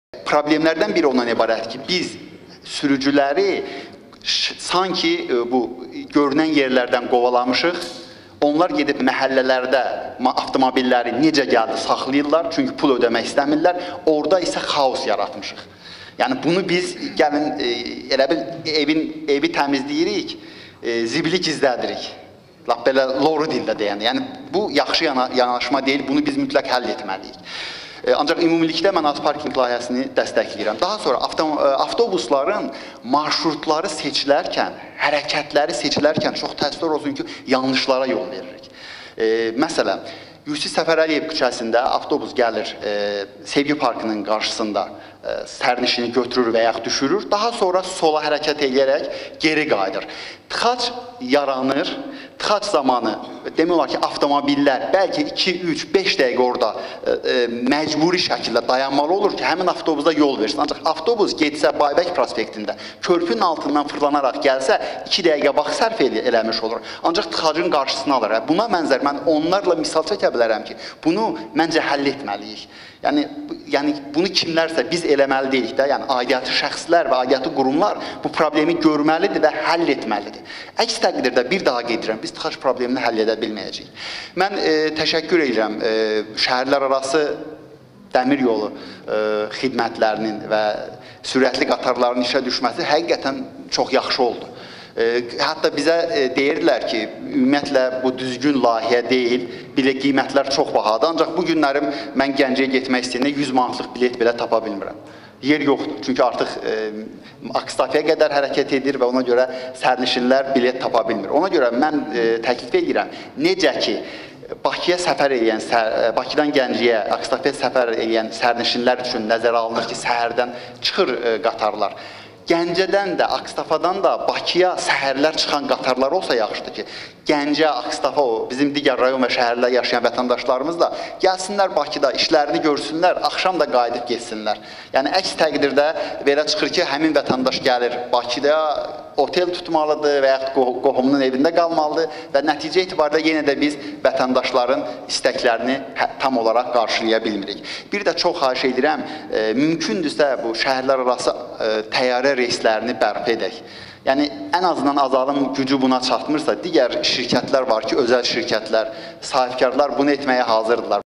Problemlərdən biri ondan ibarət ki, biz sürücüləri sanki bu görünən yerlərdən qovalamışıq. Onlar gedib məhəllələrdə avtomobilləri necə gəldi saxlayırlar, çünki pul ödəmək istəmirlər. Orada isə xaos yaratmışıq. Yəni bunu biz gəlin elə bil evi təmizləyirik, zibili gizlədirik. Lap belə loru dildə deyəndə. Yəni bu yaxşı yanaşma deyil, bunu biz mütləq həll etməliyik. Ancaq ümumilikdə mən avtoparking layihəsini dəstəkləyirəm. Daha sonra avtobusların marşrutları seçilərkən, hərəkətləri seçilərkən çox təəssüf olsun ki, yanlışlara yol veririk. Məsələn, Yusif Səfərəliyev küçəsində avtobus gəlir Sevgi Parkının qarşısında sərnişini götürür və yaxud düşürür. Daha sonra sola hərəkət edərək geri qayıdır. Tıxac yaranır. Tıxac zamanı demək olar ki, avtomobillər bəlkə 2, 3, 5 dəqiqə orada məcburi şəkildə dayanmalı olur ki, həmin avtobusa yol versin. Ancaq avtobus getsə Baybək prospektində, körpünün altından fırlanaraq gəlsə 2 dəqiqə vaxt sərf eləmiş olur. Ancaq tıxacın qarşısını alır. Buna mənzər mən onlarla misal çəkə bilərəm ki, bunu məncə həll etməliyik. Yəni bunu kimlərsə biz eləməli deyilik də, yəni aidiyyatı şəxslər və aidiyyatı qurumlar bu problemi görməlidir və həll etməlidir. Əks təqdirdə bir daha qeyd edirəm, biz tıxac problemini həll edə bilməyəcəyik. Mən təşəkkür edirəm şəhərlər arası dəmir yolu xidmətlərinin və sürətli qatarların işə düşməsi həqiqətən çox yaxşı oldu. Hətta bizə deyirdilər ki, ümumiyyətlə bu düzgün layihə deyil, bilet qiymətlər çox bahadır. Ancaq bu günlərim mən Gəncəyə getmək istəyəndə 100 manatlıq bilet belə tapa bilmirəm. Yer yoxdur, çünki artıq Akstafiyə qədər hərəkət edir və ona görə sərnişinlər bilet tapa bilmir. Ona görə mən təklif edirəm, necə ki, Bakıya səfər edən, Bakıdan Gəncəyə, Akstafiyə səfər edən sərnişinlər üçün nəzərə alınır ki, səhərdən çıxır qatarlar. Gəncədən də, Akstafadan da Bakıya səhərlər çıxan qatarlar olsa yaxşıdır ki, Gəncə, Akstafa, bizim digər rayon və şəhərlər yaşayan vətəndaşlarımız da gəlsinlər Bakıda, işlərini görsünlər, axşam da qayıdıb getsinlər. Yəni, əks təqdirdə belə çıxır ki, həmin vətəndaş gəlir Bakıda, otel tutmalıdır və yaxud qohumunun evində qalmalıdır və nəticə etibarilə yenə də biz vətəndaşların istəklərini tam olaraq qarşılaya bilmirik. Bir də çox xahiş edirəm, mümkündürsə bu şəhərlər arası təyyarə reyslərini bərpa edək. Yəni, ən azından azalım gücü buna çatmırsa, digər şirkətlər var ki, özəl şirkətlər, sahibkarlar bunu etməyə hazırdırlar.